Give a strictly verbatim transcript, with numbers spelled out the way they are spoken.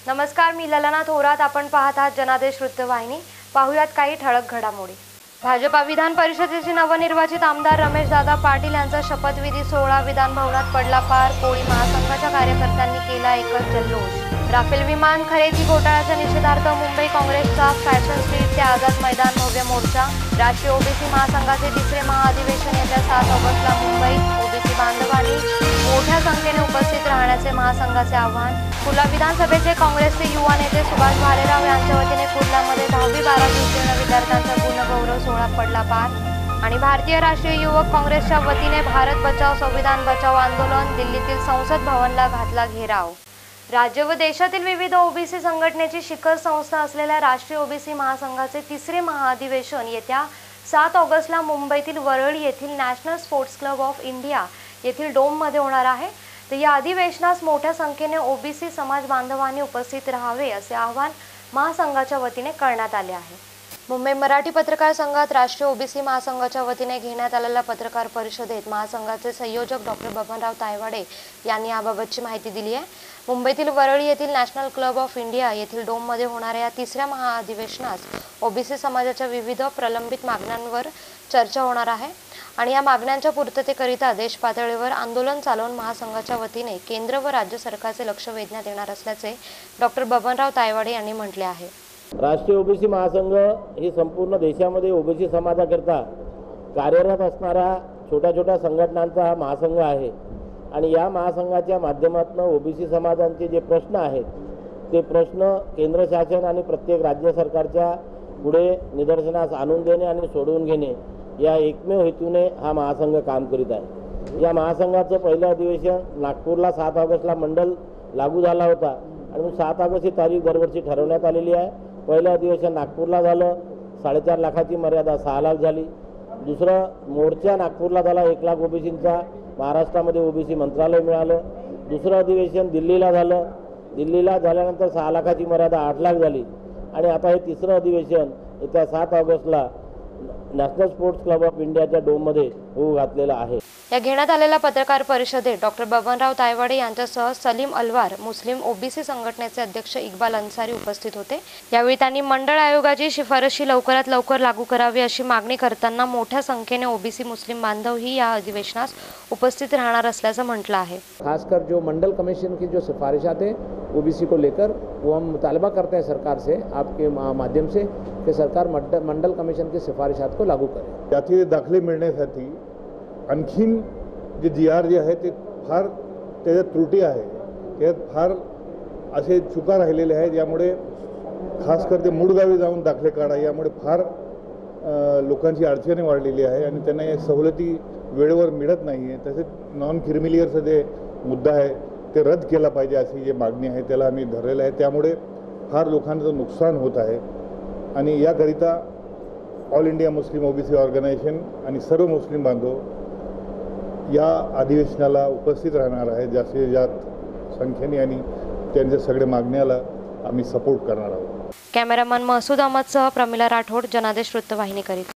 नमस्कार, मी ललना थोरात. आपण पाहत आहात जनादेश वृत्तवाहिनी. पाहुयात काही ठळक घडामोडी. भाजपा विधान परिषदेचे नवनिर्वाचित आमदार रमेशदादा पाटील यांचा शपथविधी सोहळा विधान भवनात पडला पार. कोळी महासंघाच्या कार्यकर्त्यांनी केला एकच जल्लोष. राफेल विमान खरेदी घोटाळ्याच्या निषेधार्थ मुंबई काँग्रेसचा फॅशन स्ट्रीट ते आझाद मैदान भव्य मोर्चा. राष्ट्रीय ओबीसी महासंघाचे तिसरे महाअधिवेशन येत्या सात ऑगस्टला मुंबईत. ओबीसी बांधवांनी मोठ्या संख्येने उपस्थित राहण्याचे महासंघाचे आवाहन. कुर्ला विधानसभेचे काँग्रेसचे युवा नेते सुभाष भालेराव यांच्या वतीने कुर्लामध्ये दहावी बारावी उत्तीर्ण विद्यार्थ्यांचा गुणगौरव सोहळा पडला पार. आणि भारतीय राष्ट्रीय युवक काँग्रेसच्या वतीने भारत बचाव संविधान बचाव आंदोलन. दिल्लीतील संसद भवनला घातला घेराव. राज्य व देशातील विविध ओबीसी संघटनेची शिखर संस्था असलेल्या राष्ट्रीय ओबीसी महासंघाचे तिसरे महाअधिवेशन येत्या सात ऑगस्टला मुंबईतील वरळी येथील national sports club of India येथील डोममध्ये होणार आहे. तर या अधिवेशनास मोठ्या संख्येने ओबीसी समाज बांधवांनी उपस्थित राहावे असे आवाहन महासंघाच्या वतीने करण्यात आले आहे. मुंबई मराठी पत्रकार संघात राष्ट्रीय ओबीसी महासंघाच्या वतीने घेण्यात आलेल्या पत्रकार परिषदेत महासंघाचे संयोजक डॉक्टर बबनराव तायवाडे यांनी याबाबतची माहिती दिली आहे. मुंबईतील वरळी येथील नॅशनल क्लब ऑफ इंडिया येथील डोममध्ये होणाऱ्या या तिसऱ्या महाअधिवेशनास ओबीसी समाजाच्या विविध प्रलंबित मागण्यांवर चर्चा होणार आहे आणि या मागण्यांच्या पूर्ततेकरिता देश पातळीवर आंदोलन चालवून महासंघाच्या वतीने केंद्र व राज्य सरकारचे लक्ष वेधण्यात येणार असल्याचे डॉक्टर बबनराव तायवाडे यांनी म्हटले आहे. राष्ट्रीय ओबीसी महासंघ ही संपूर्ण देशामध्ये ओबीसी समाजाकरता कार्यरत असणारा छोट्या छोट्या संघटनांचा हा महासंघ आहे आणि या महासंघाच्या माध्यमातून ओबीसी समाजांचे जे प्रश्न आहेत ते प्रश्न केंद्र शासन आणि प्रत्येक राज्य सरकारच्या पुढे निदर्शनास आणून देणे आणि सोडवून घेणे या एकमेव हेतूने हा महासंघ काम करीत आहे. या महासंघाचं पहिलं अधिवेशन नागपूरला सात ऑगस्टला मंडल लागू झाला होता आणि सात ऑगस्ट ही तारीख दरवर्षी ठरवण्यात आलेली आहे. पहिलं अधिवेशन नागपूरला झालं, साडेचार लाखाची मर्यादा सहा लाख झाली. दुसरं मोर्चा नागपूरला झाला, एक लाख ओबीसींचा. महाराष्ट्रामध्ये ओबीसी मंत्रालय मिळालं. दुसरं अधिवेशन दिल्लीला झालं, दिल्लीला झाल्यानंतर सहा लाखाची मर्यादा आठ लाख झाली आणि आता हे तिसरं अधिवेशन येत्या सात ऑगस्टला नॅशनल स्पोर्ट्स क्लब ऑफ इंडियाच्या डोममध्ये होऊ घातलेला आहे. या घेण्यात आलेल्या पत्रकार परिषदेत डॉक्टर बबनराव तायवाडे यांच्यासह सलीम अलवार, मुस्लिम ओबीसी संघटनेचे अध्यक्ष इक्बाल अन्सारी उपस्थित होते. यावेळी त्यांनी मंडळ आयोगाची शिफारशी लवकरात लवकर लागू करावी अशी मागणी करताना मोठ्या संख्येने ओबीसी मुस्लिम बांधव ही या अधिवेशनास उपस्थित राहणार असल्याचं म्हटलं आहे. खासकर जो मंडल कमीशन की जो सिफारिशात है ओबीसी को लेकर वो हम मुतालबा करते हैं सरकार से आपके माध्यम से कि सरकार मंडल कमीशन की सिफारिशात को लागू करे. त्याचे दाखले मिळण्यासाठी आणखीन जे जी आर जे आहे ते फार त्याच्यात त्रुटी आहे, त्यात फार असे चुका राहिलेले आहेत. यामुळे खास कर ते मूळगावी जाऊन दाखले काढा यामुळे फार लोकांची अडचणी वाढलेली आहे आणि त्यांना या सवलती वेळेवर मिळत नाही आहे. तसेच नॉन क्रिमिलियरचा जे मुद्दा आहे ते रद्द केला पाहिजे अशी जी मागणी आहे त्याला आम्ही धरलेलं आहे. त्यामुळे फार लोकांचं नुकसान होत आहे आणि याकरिता all India Muslim OBC organisation आणि सर्व मुस्लिम बांधव या अधिवेशनाला उपस्थित राहणार आहे जास्तीत जास्त संख्येने आणि त्यांच्या सगळ्या मागण्याला आम्ही सपोर्ट करणार आहोत. कॅमेरामन महसूद अहमदसह प्रमिला राठोड, जनादेश वृत्तवाहिनी करीत.